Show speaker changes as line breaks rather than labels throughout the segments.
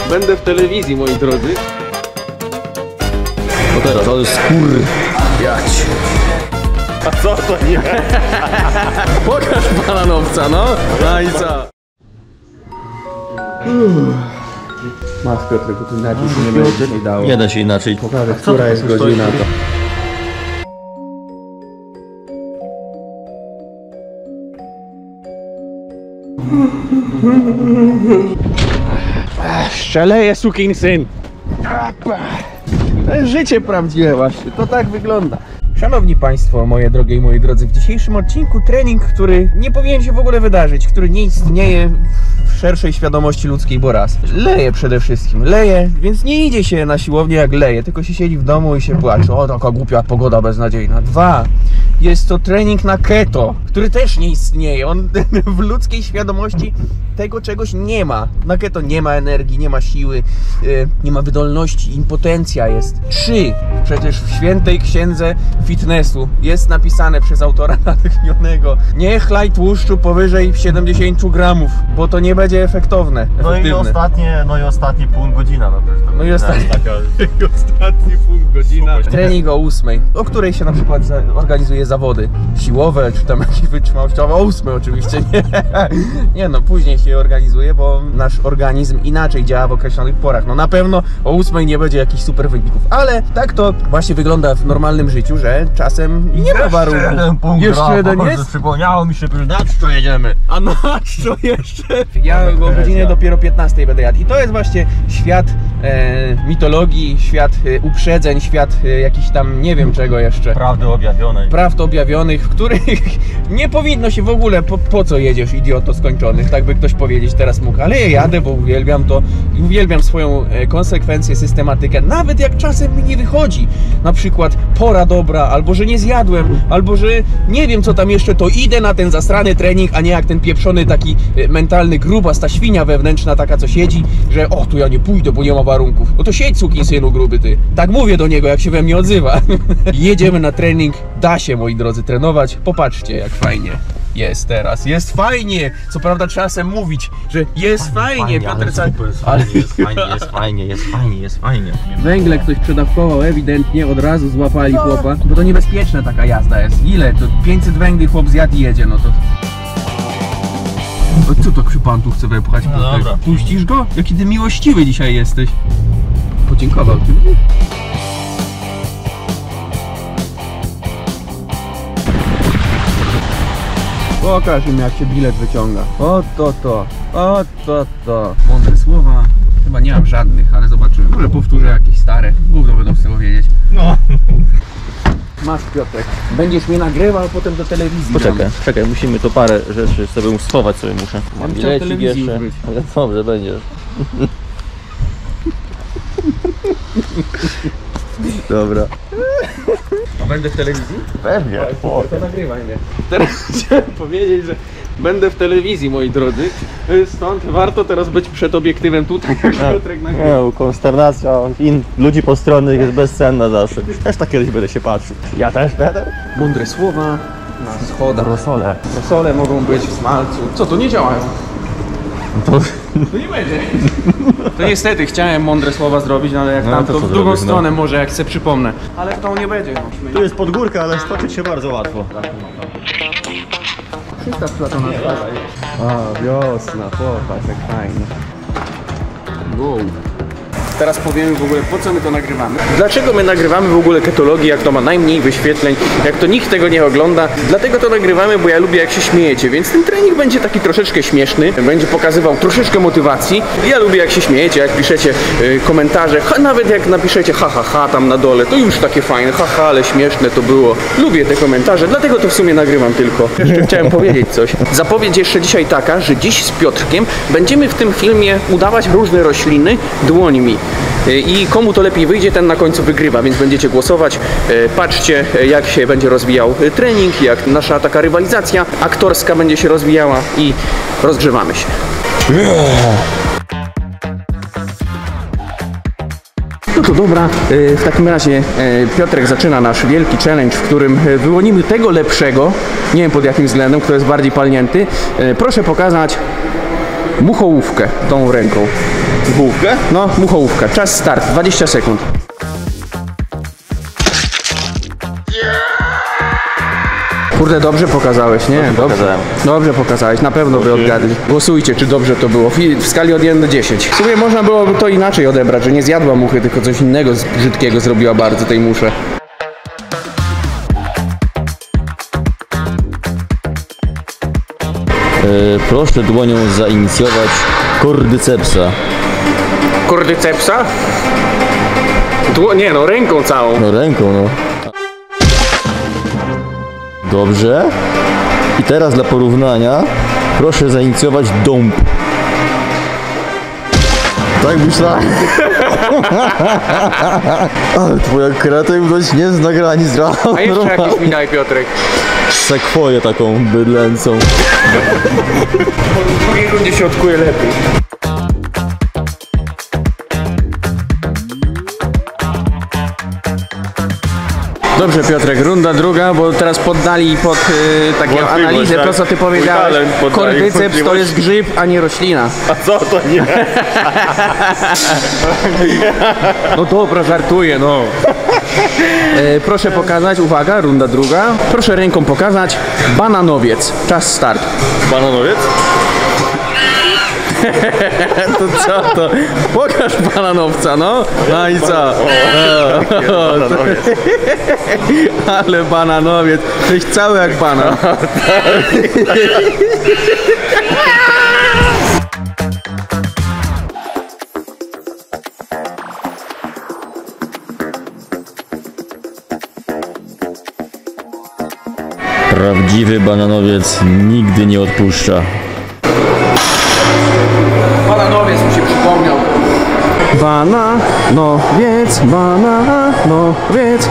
Będę w telewizji, moi drodzy.
No teraz, ale skurwiać.
A co to nie? Pokaż bananowca, no. No i co? Masz, Piotrek, bo tu inaczej się nie będzie dzisiaj dało.
Nie da się inaczej.
Pokażę, która jest godzina to. Szczeleje, sukinsyn. To jest życie prawdziwe właśnie, to tak wygląda. Szanowni Państwo, moje drogie i moi drodzy, w dzisiejszym odcinku trening, który nie powinien się w ogóle wydarzyć, który nie istnieje w szerszej świadomości ludzkiej, bo raz, leje przede wszystkim, leje, więc nie idzie się na siłownię jak leje, tylko się siedzi w domu i się płacze, o taka głupia pogoda beznadziejna. Dwa, jest to trening na keto, który też nie istnieje, on w ludzkiej świadomości tego czegoś nie ma. Na keto nie ma energii, nie ma siły, nie ma wydolności, impotencja jest. 3. Przecież w świętej księdze fitnessu jest napisane przez autora natchnionego: nie chlaj tłuszczu powyżej 70 gramów, bo to nie będzie efektowne.
No i ostatnie pół godzina.
No i ostatni pół godzina. Trening o 8, o której się na przykład organizuje zawody siłowe, czy tam jakieś wytrzymałościowe. O 8 oczywiście, nie. Nie no, później się organizuje, bo nasz organizm inaczej działa w określonych porach. No na pewno o 8 nie będzie jakichś super wyników, ale tak to właśnie wygląda w normalnym życiu, że czasem nie ma warunków.
Jeszcze jeden jest? Przypomniało mi się, że na czczo jedziemy.
A na czczo jeszcze? Ja o godzinie dopiero 15 będę jadł. I to jest właśnie świat mitologii, świat uprzedzeń, świat jakiś tam nie wiem czego jeszcze. Prawd objawionych, w których nie powinno się w ogóle, po co jedziesz, idioto skończonych, tak by ktoś powiedzieć teraz mógł, ale ja jadę, bo uwielbiam to, uwielbiam swoją konsekwencję, systematykę, nawet jak czasem mi nie wychodzi, na przykład pora dobra, albo że nie zjadłem, albo że nie wiem co tam jeszcze, to idę na ten zasrany trening, a nie jak ten pieprzony taki mentalny grubas, ta świnia wewnętrzna taka, co siedzi, że o, tu ja nie pójdę, bo nie ma warunków. No to siedź, sukinsynu gruby ty. Tak mówię do niego, jak się we mnie odzywa. Jedziemy na trening, da się, moi drodzy, trenować. Popatrzcie, jak fajnie jest teraz. Jest fajnie. Co prawda czasem mówić, że jest fajnie. Piotr,
jest fajnie.
Węgle ktoś przedawkował, ewidentnie od razu złapali chłopa, bo to niebezpieczna taka jazda jest. Ile? To 500 węgli chłop zjadł i jedzie, no to... O, co to pan tu chce wepchać?
No dobra.
Puścisz go? Jaki ty miłościwy dzisiaj jesteś. Podziękował ci. Pokaż im, jak się bilet wyciąga. Oto to. Mądre słowa. Chyba nie mam żadnych, ale zobaczymy. Może powtórzę jakieś stare. Gówno będą z tego wiedzieć. No. Masz, Piotrek. Będziesz mnie nagrywał, a potem do telewizji.
Czekaj, musimy to parę rzeczy sobie schować sobie muszę. Mam bilecik jeszcze. Ale dobrze, będziesz. Dobra.
A będę w telewizji?
Pewnie.
To nagrywaj mnie. Teraz chciałem powiedzieć, że będę w telewizji, moi drodzy. Stąd warto teraz być przed obiektywem tutaj, jak Piotrek nagrywa.
Nie, konsternacja ludzi postronnych jest bezcenna zawsze. Też tak kiedyś będę się patrzył. Ja też będę.
Mądre słowa na schodach.
Rosole.
Rosole mogą być w smalcu. Co, to nie działają?
To
nie będzie. To niestety chciałem mądre słowa zrobić, ale jak
no,
tam to w drugą
zrobisz,
stronę może, jak se przypomnę. Ale to nie będzie.
tu jest podgórka, ale skoczyć się bardzo łatwo.
300 platona. A, wiosna, popatrz, jak fajnie. Wow. Teraz powiemy w ogóle, po co my to nagrywamy. Dlaczego my nagrywamy w ogóle ketologię, jak to ma najmniej wyświetleń, jak to nikt tego nie ogląda. Dlatego to nagrywamy, bo ja lubię, jak się śmiejecie, więc ten trening będzie taki troszeczkę śmieszny, będzie pokazywał troszeczkę motywacji. Ja lubię, jak się śmiejecie, jak piszecie komentarze, nawet jak napiszecie ha tam na dole, to już takie fajne, haha, ale śmieszne to było. Lubię te komentarze, dlatego to w sumie nagrywam tylko. Jeszcze chciałem powiedzieć coś. Zapowiedź jeszcze dzisiaj taka, że dziś z Piotrkiem będziemy w tym filmie udawać różne rośliny dłońmi. I komu to lepiej wyjdzie, ten na końcu wygrywa, więc będziecie głosować. Patrzcie, jak się będzie rozwijał trening, jak nasza taka rywalizacja aktorska będzie się rozwijała i rozgrzewamy się. No to dobra, w takim razie Piotrek zaczyna nasz wielki challenge, w którym wyłonimy tego lepszego, nie wiem pod jakim względem, kto jest bardziej palnięty. Proszę pokazać muchołówkę tą ręką.
Główkę?
No, muchołówka. Czas start, 20 sekund. Kurde, dobrze pokazałeś, nie? Dobrze pokazałeś, na pewno by odgadli. Głosujcie, czy dobrze to było. W skali od 1 do 10. W sumie można byłoby to inaczej odebrać, że nie zjadła muchy, tylko coś innego brzydkiego zrobiła bardzo tej musze.
Proszę dłonią zainicjować kordycepsa.
Kordycepsa? Nie no, ręką całą.
No ręką, no. Dobrze. I teraz dla porównania proszę zainicjować dąb. Tak myślałem. Ale twoja kreatywność nie zna granic.
A jeszcze jakiś mi daj, Piotrek.
Sekwoję taką bydlęcą.
W drugiej rundzie się odkuje lepiej. Dobrze, Piotrek, runda druga, bo teraz poddali pod taką analizę,
tak.
to co ty powiedziałeś.
talent poddali
Kordyceps to jest grzyb, a nie roślina.
A co to nie?
No dobra, żartuję, no. Proszę pokazać, uwaga, runda druga. Proszę ręką pokazać bananowiec. Czas start.
Bananowiec?
To co to? Pokaż bananowca, no. No i co? Ale bananowiec. Jesteś cały jak banan.
Prawdziwy bananowiec nigdy nie odpuszcza.
Bananowiec mi się przypomniał. Bananowiec, bananowiec.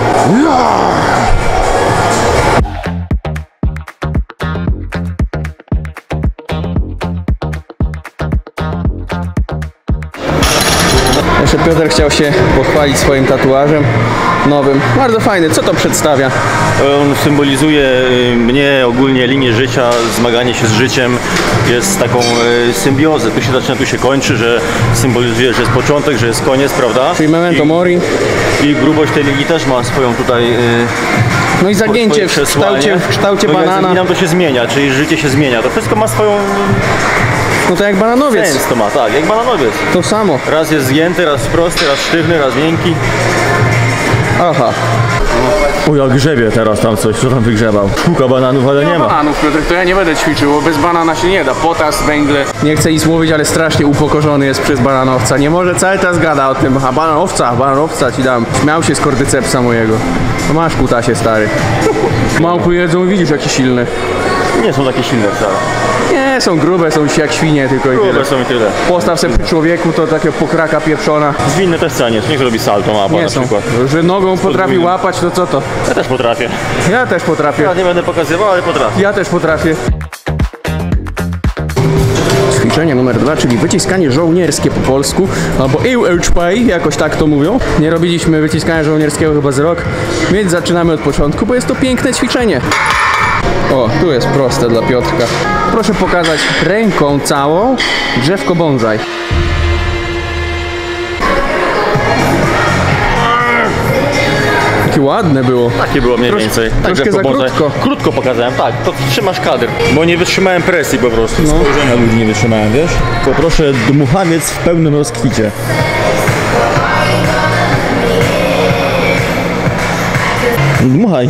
Jeszcze Piotr chciał się pochwalić swoim tatuażem nowym. Bardzo fajny. Co to przedstawia?
On symbolizuje mnie, ogólnie linię życia, zmaganie się z życiem. Jest taką symbiozę. Tu się zaczyna, tu się kończy, że symbolizuje, że jest początek, że jest koniec, prawda?
Czyli memento mori.
I grubość tej linii też ma swoją tutaj
No i zagięcie w kształcie
no
banana.
I nam to się zmienia, czyli życie się zmienia. To wszystko ma swoją
No to jak bananowiec.
sens, to ma, tak, jak bananowiec.
To samo.
Raz jest zgięty, raz prosty, raz sztywny, raz miękki.
Aha.
O, jak grzebie teraz tam coś, co tam wygrzebał? Szuka bananów, ale nie ma.
Bananów, Piotrek, to ja nie będę ćwiczył, bo bez banana się nie da. Potas, węgle. Nie chcę nic mówić, ale strasznie upokorzony jest przez bananowca. Nie może cały czas gada o tym. A bananowca ci dam. Śmiał się z kordycepsa mojego. No masz kutasie, stary. Małpy jedzą, widzisz jakie silne.
Nie są takie silne wcale.
Nie, są grube, są jak świnie tylko i tyle.
Grube są i tyle.
Postaw sobie przy człowieku, to takie pokraka pieprzona.
Zwinne też wcale nie są. Niech robi salto mapa
Nie
na
są.
przykład.
Że nogą potrafi łapać, to co to?
Ja też potrafię.
Ja też potrafię.
Ja nie będę pokazywał, ale potrafię.
Ja też potrafię. Ćwiczenie numer 2, czyli wyciskanie żołnierskie po polsku, albo EUHPI, jakoś tak to mówią. Nie robiliśmy wyciskania żołnierskiego chyba z rok, więc zaczynamy od początku, bo jest to piękne ćwiczenie. O, tu jest proste dla Piotrka. Proszę pokazać ręką całą drzewko bonsai. Takie ładne było.
Takie było mniej więcej. Tak,
troszkę za krótko.
Krótko pokazałem, tak. To trzymasz kadr. Bo nie wytrzymałem presji po prostu.
No.
Spojrzenia ludzi nie wytrzymałem, wiesz? Poproszę dmuchaniec w pełnym rozkwicie. Dmuchaj.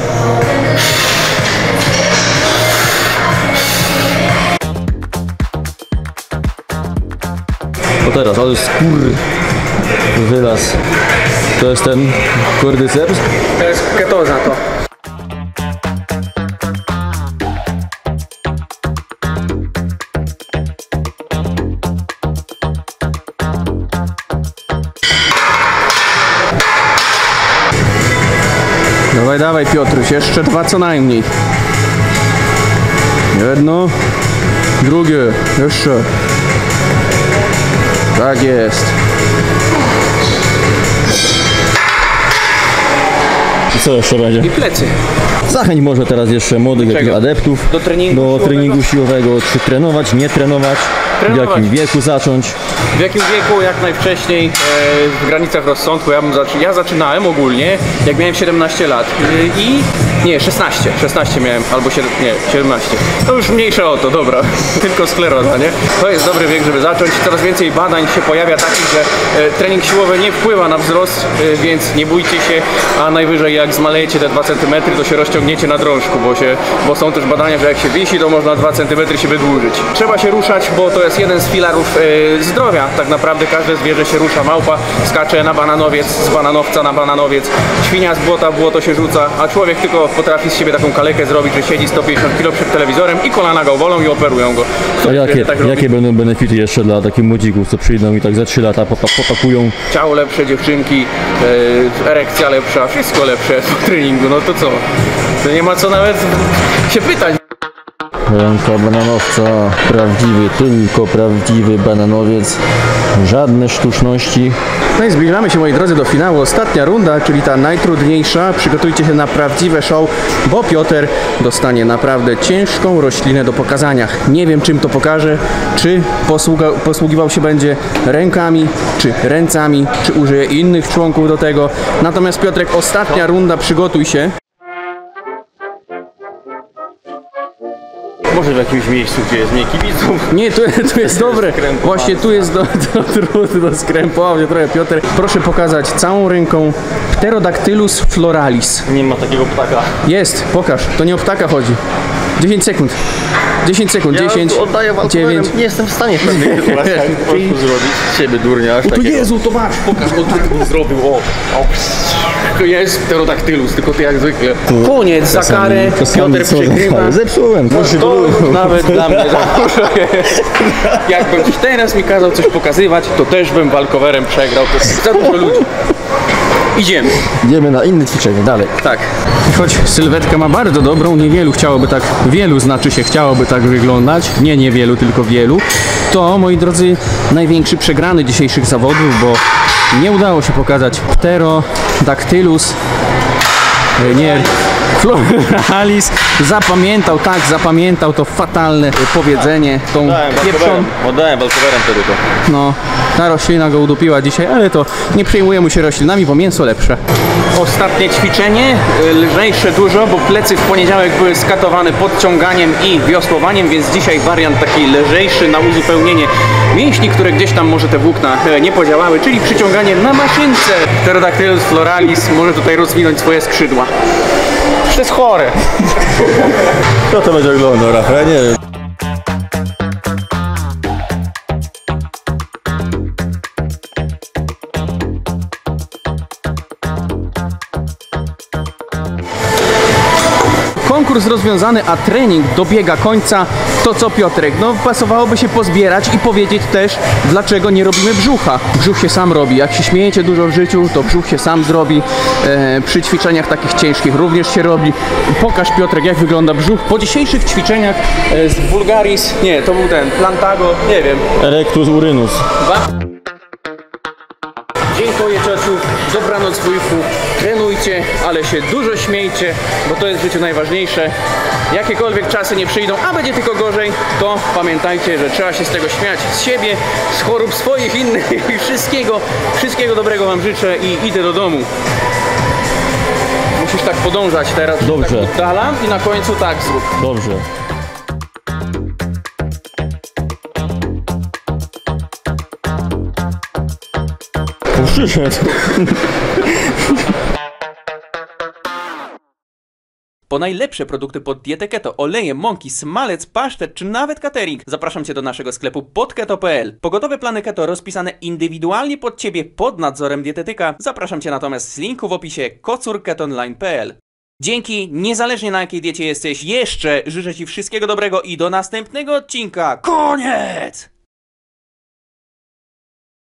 O teraz, ale skór wylaz. To jest ten kordyceps?
To jest ketoza to. Dawaj, dawaj Piotruś, jeszcze 2 co najmniej. Jedno, drugie, jeszcze. Tak jest.
I co jeszcze będzie?
I plecy.
Zachęć może teraz jeszcze młodych jakichś adeptów
Do treningu
do
siłowego.
treningu siłowego, czy trenować, nie trenować, w
Trenować.
jakim wieku zacząć.
W jakim wieku? Jak najwcześniej, w granicach rozsądku. Ja zaczynałem ogólnie, jak miałem 17 lat. Nie, 16 miałem, albo 17. To już mniejsze o to, dobra. Tylko skleroza, nie? To jest dobry wiek, żeby zacząć. Coraz więcej badań się pojawia takich, że trening siłowy nie wpływa na wzrost, więc nie bójcie się, a najwyżej jak zmalejecie te 2 cm, to się rozciągniecie na drążku, bo są też badania, że jak się wisi, to można 2 cm się wydłużyć. Trzeba się ruszać, bo to jest jeden z filarów zdrowia. Tak naprawdę każde zwierzę się rusza. Małpa skacze na bananowiec, z bananowca na bananowiec, świnia z błota w błoto się rzuca, a człowiek tylko potrafi z siebie taką kalekę zrobić, że siedzi 150 kg przed telewizorem i kolana go bolą i operują go.
A jakie będą benefity jeszcze dla takich młodzików, co przyjdą i tak za 3 lata popakują?
Ciało lepsze, dziewczynki, erekcja lepsza, wszystko lepsze po treningu, no to co? To nie ma co nawet się pytać.
Ręka bananowca, prawdziwy, tylko prawdziwy bananowiec, żadne sztuczności.
No i zbliżamy się, moi drodzy, do finału. Ostatnia runda, czyli ta najtrudniejsza. Przygotujcie się na prawdziwe show, bo Piotr dostanie naprawdę ciężką roślinę do pokazania. Nie wiem, czym to pokaże, czy posługiwał się będzie rękami, czy ręcami, czy użyje innych członków do tego. Natomiast Piotrek, ostatnia runda, przygotuj się.
Może w jakimś miejscu, gdzie jest mniej kibiców.
Nie, tu jest dobre. Właśnie tu jest do skrępowania trochę, Piotr. Proszę pokazać całą ręką Pterodactylus floralis.
Nie ma takiego ptaka.
Jest, pokaż. To nie o ptaka chodzi. 10 sekund. 10 sekund, 10,
oddaję
9.
Nie jestem w stanie w pewnych sytuacjach po prostu zrobić. Ciebie durnia, aż
Tu
takiego.
Jezu, to masz, pokaż, on tak bym zrobił, To jest Pterodactylus, tylko ty jak zwykle. Koniec, za karę, Piotr przegrywa.
Zepsułem, proszę.
To już nawet dla mnie za dużo jest. Jakbym teraz mi kazał coś pokazywać, to też bym walkowerem przegrał. To jest za dużo ludzi. Idziemy.
Idziemy na inne ćwiczenie, dalej.
Tak. Choć sylwetkę ma bardzo dobrą, niewielu chciałoby tak, chciałoby tak wyglądać. Nie niewielu, tylko wielu. To, moi drodzy, największy przegrany dzisiejszych zawodów, bo nie udało się pokazać Pterodactylus, floralis. Zapamiętał to fatalne powiedzenie, tą pieprzą.
Oddałem walkowerem wtedy to.
No, ta roślina go udupiła dzisiaj, ale to nie przejmujemy się roślinami, bo mięso lepsze. Ostatnie ćwiczenie, lżejsze dużo, bo plecy w poniedziałek były skatowane podciąganiem i wiosłowaniem, więc dzisiaj wariant taki lżejszy na uzupełnienie mięśni, które gdzieś tam może te włókna nie podziałały, czyli przyciąganiem na maszynce. Pterodactylus floralis może tutaj rozwinąć swoje skrzydła. To jest chore.
Kto to będzie oglądał, Rafał? Ja nie wiem.
Konkurs rozwiązany, a trening dobiega końca. To co, Piotrek? No pasowałoby się pozbierać i powiedzieć też, dlaczego nie robimy brzucha. Brzuch się sam robi. Jak się śmiejecie dużo w życiu, to brzuch się sam zrobi. Przy ćwiczeniach takich ciężkich również się robi. Pokaż, Piotrek, jak wygląda brzuch. Po dzisiejszych ćwiczeniach z vulgaris, nie, to był ten plantago, nie wiem.
Erectus urinus.
Dziękuję, ciociu, dobranoc, wujku, trenujcie, ale się dużo śmiejcie, bo to jest w życiu najważniejsze. Jakiekolwiek czasy nie przyjdą, a będzie tylko gorzej, to pamiętajcie, że trzeba się z tego śmiać, z siebie, z chorób swoich, innych i wszystkiego dobrego wam życzę i idę do domu. Musisz tak podążać teraz,
Dobrze.
tak oddalam i na końcu tak zrób.
Dobrze. Przyszedł.
Po najlepsze produkty pod dietę keto, oleje, mąki, smalec, pasztet czy nawet catering zapraszam Cię do naszego sklepu podketo.pl. Pogotowe plany keto rozpisane indywidualnie pod Ciebie pod nadzorem dietetyka. Zapraszam Cię natomiast z linku w opisie kocurketonline.pl. Dzięki, niezależnie na jakiej diecie jesteś, jeszcze życzę Ci wszystkiego dobrego i do następnego odcinka. Koniec!